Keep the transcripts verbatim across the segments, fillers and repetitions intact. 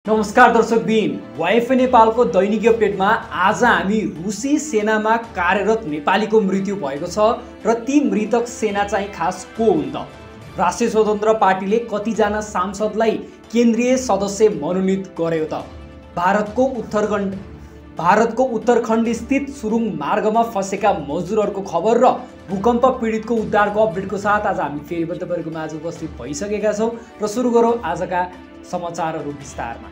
नमस्कार दर्शकबिन, वाइएफए नेपालको दैनिक अपडेटमा आज हामी रुसी सेनामा कार्यरत नेपालीको मृत्यु भएको छ र ती मृतक सेना चाहिँ खास को हुन् त? राष्ट्रिय स्वतन्त्र पार्टीले कतिजना सांसदलाई केन्द्रीय सदस्य मनोनित गर्यो त? भारतको उत्तरखण्ड भारतको उत्तरखण्ड स्थित सुरुङ मार्गमा फँसेका मजदुरहरूको खबर र भूकम्प पीडितको उद्धारको अपडेटको साथ आज हामी फेरि पनि तपाईँहरूको माझ उपस्थित भइसकेका छौँ र सुरु गरौँ आजका समाचारहरू विस्तारमा।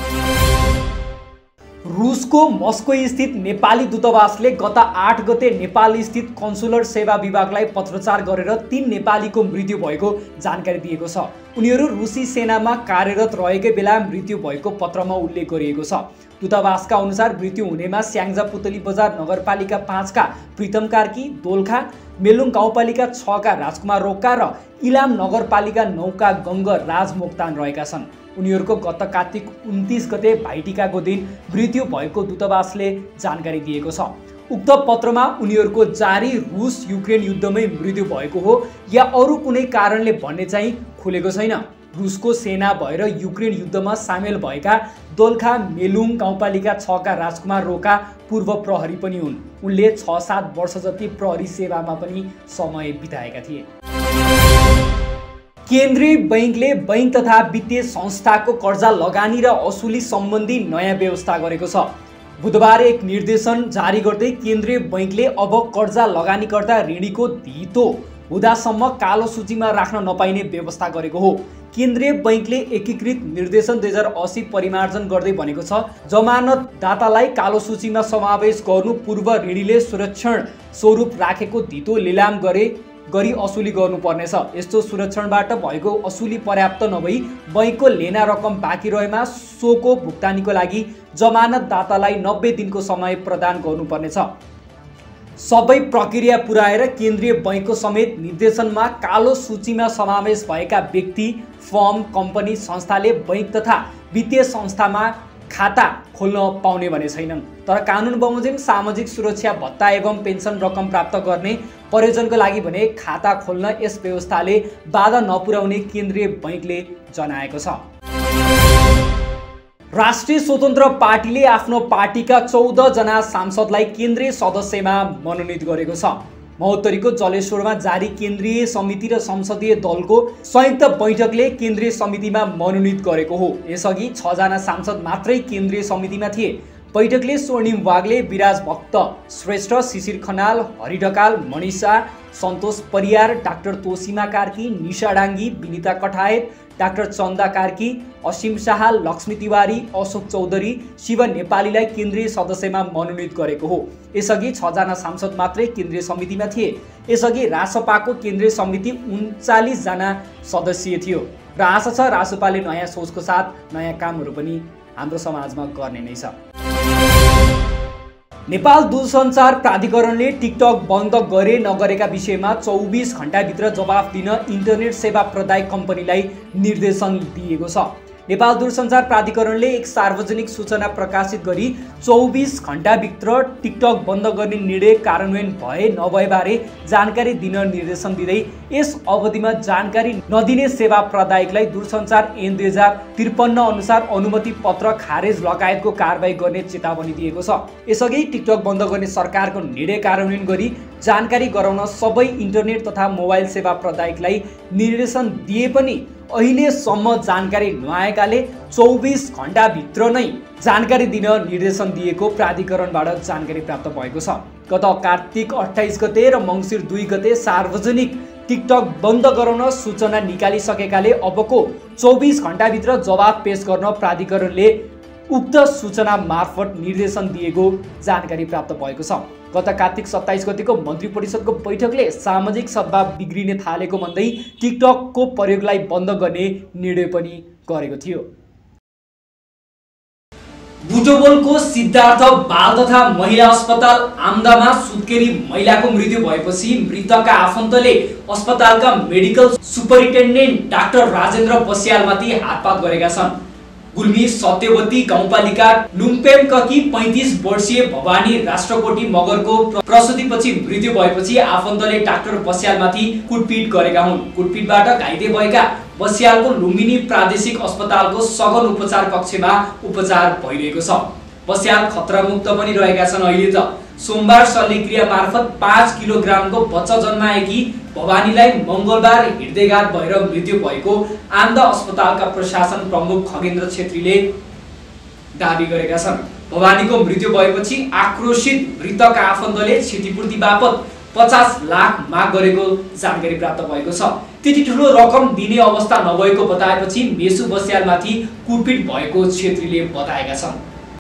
रुसको मस्को स्थित नेपाली दूतावासले गत आठ गते नेपाल स्थित कन्सुलर सेवा विभागलाई पत्रचार गरेर तीन नेपालीको मृत्यु भएको जानकारी दिएको छ। उनीहरू रुसी सेनामा कार्यरत रहेकै बेला मृत्यु भएको पत्रमा उल्लेख गरिएको छ। दूतावासका अनुसार मृत्यु हुनेमा स्याङ्जा पुतली बजार नगरपालिका पाँचका प्रीतम कार्की, दोलखा मेलुङ गाउँपालिका छका राजकुमार रोक्का र इलाम नगरपालिका नौका गङ्ग राज मोक्तान रहेका छन्। उनीहरूको गत कार्तिक उन्तीस गते भाइटिकाको दिन मृत्यु भएको दूतावासले जानकारी दिएको छ। उक्त पत्रमा उनीहरूको जारी रुस युक्रेन युद्धमै मृत्यु भएको हो या अरू कुनै कारणले भन्ने चाहिँ खुलेको छैन। रुसको सेना भएर युक्रेन युद्धमा सामेल भएका दोलखा मेलुङ गाउँपालिका छका राजकुमार रोका पूर्व प्रहरी पनि हुन्। उनले छ सात वर्ष जति प्रहरी सेवामा पनि समय बिताएका थिए। केन्द्रीय बैंकले बैंक तथा वित्तीय संस्थाको कर्जा लगानी र असुली सम्बन्धी नयाँ व्यवस्था गरेको छ। बुधबार एक निर्देशन जारी गर्दै केन्द्रीय बैंकले अब कर्जा लगानीकर्ता ऋणीको धितो हुँदासम्म कालो सूचीमा राख्न नपाइने व्यवस्था गरेको हो। केन्द्रीय बैंकले एकीकृत निर्देशन दुई हजार अस्सी परिमार्जन गर्दै भनेको छ, जमानतदातालाई कालो सूचीमा समावेश गर्नु पूर्व ऋणीले सुरक्षण स्वरूप राखेको धितो लिलाम गरे गरी असुली गर्नुपर्नेछ। यस्तो सुरक्षणबाट भएको असुली पर्याप्त नभई बैंकको लेना रकम बाँकी रहेमा सोको भुक्तानीको लागि जमानतदातालाई नब्बे दिनको समय प्रदान गर्नुपर्नेछ। सबै प्रक्रिया पुर्याएर केन्द्रीय बैंकको समेत निर्देशनमा कालो सूचीमा समावेश भएका व्यक्ति, फर्म, कम्पनी, संस्थाले बैंक तथा वित्तीय संस्थामा खाता खोल्न पाउने भने छैनन्। तर कानुन बमोजिम सामाजिक सुरक्षा भत्ता एवं पेन्सन रकम प्राप्त गर्ने प्रयोजनको लागि भने खाता खोल्न यस व्यवस्थाले बाधा नपुर्याउने केन्द्रीय बैंकले जनाएको छ। राष्ट्रिय स्वतन्त्र पार्टीले आफ्नो पार्टीका चौध जना सांसदलाई केन्द्रीय सदस्यमा मनोनित गरेको छ। महोत्तरीको जलेश्वरमा जारी केन्द्रीय समिति र संसदीय दलको संयुक्त बैठकले केन्द्रीय समितिमा मनोनित गरेको हो। यसअघि छ जना सांसद मात्रै केन्द्रीय समितिमा थिए। बैठकले स्वर्णिम वाग्ले, विराज भक्त श्रेष्ठ, शिशिर खनाल, हरि ढकाल, मनिषा, सन्तोष परियार, डाक्टर तोसीमा कार्की, निशा डाङ्गी, विनिता कठायत, डाक्टर चन्दा कार्की, असीम शाह, लक्ष्मी तिवारी, अशोक चौधरी, शिव नेपालीलाई केन्द्रीय सदस्यमा मनोनित गरेको हो। यसअघि छ जना सांसद मात्रै केन्द्रीय समितिमा थिए। यसअघि रासपाको केन्द्रीय समिति उन्चालिस जना सदस्यीय थियो र आशा छ रासपाले नयाँ सोचको साथ नयाँ कामहरू पनि हाम्रो समाजमा गर्ने नै छ। नेपाल दूरसञ्चार प्राधिकरणले टिकटक बन्द गरे नगरेका विषयमा चौबिस घण्टाभित्र जवाफ दिन इन्टरनेट सेवा प्रदायक कम्पनीलाई निर्देशन दिएको छ। नेपाल दूरसञ्चार प्राधिकरणले एक सार्वजनिक सूचना प्रकाशित गरी चौबिस घण्टाभित्र टिकटक बन्द गर्ने निर्णय कार्यान्वयन भए नभएबारे जानकारी दिन निर्देशन दिँदै यस अवधिमा जानकारी नदिने सेवा प्रदायकलाई दूरसञ्चार ऐन दुई हजार त्रिपन्न अनुसार अनुमति पत्र खारेज लगायतको कारबाही गर्ने चेतावनी दिएको छ। यसअघि टिकटक बन्द गर्ने सरकारको निर्णय कार्यान्वयन गरी जानकारी गराउन सबै इन्टरनेट तथा मोबाइल सेवा प्रदायकलाई निर्देशन दिए पनि अहिलेसम्म जानकारी नआएकाले चौबिस घण्टाभित्र नै जानकारी दिन निर्देशन दिएको प्राधिकरणबाट जानकारी प्राप्त भएको छ। गत कार्तिक अट्ठाइस गते र मङ्सिर दुई गते सार्वजनिक टिकटक बन्द गराउन सूचना निकालिसकेकाले अबको चौबिस घण्टाभित्र जवाब पेश गर्न प्राधिकरणले उक्त सूचना मार्फत निर्देशन दिएको जानकारी प्राप्त भएको छ। गत कार्तिक सत्ताइस गतिको मन्त्री परिषदको बैठकले सामाजिक सद्भाव बिग्रिने थालेको भन्दै टिकटकको प्रयोगलाई बन्द गर्ने निर्णय पनि गरेको थियो। बुटवलको सिद्धार्थ बाल तथा महिला अस्पताल आम्दामा सुत्केरी महिलाको मृत्यु भएपछि मृतकका आफन्तले अस्पतालका मेडिकल सुपरिन्टेन्डेन्ट डाक्टर राजेन्द्र बस्यालमाथि हातपात गरेका छन्। गुल्मी सत्यवती गाउँपालिका लुम्पेमककी पैंतीस वर्षीय भवानी राष्ट्रकोटी मगरको प्रसुतिपछि मृत्यु भएपछि आफन्तले डाक्टर बस्यालमाथि कुटपिट गरेका हुन्। कुटपिटबाट घाइते भएका बस्यालको लुम्बिनी प्रादेशिक अस्पतालको सघन उपचार कक्षमा उपचार भइरहेको छ। बस्याल खतरामुक्त पनि रहेका छन्। अहिले त सोमबार शल्यक्रिया मार्फत पाँच किलोग्रामको बच्चा जन्माएकी भवानीलाई मङ्गलबार हृदयघात भएर मृत्यु भएको आनन्द अस्पतालका प्रशासन प्रमुख खगेन्द्र छेत्रीले दाबी गरेका छन्। भवानीको मृत्यु भएपछि आक्रोशित मृतक आफन्तले क्षतिपूर्ति बापत पचास लाख माग गरेको जानकारी प्राप्त भएको छ। त्यति ठुलो रकम दिने अवस्था नभएको बताएपछि मेसु बस्यालमाथि कुटपिट भएको छेत्रीले बताएका छन्।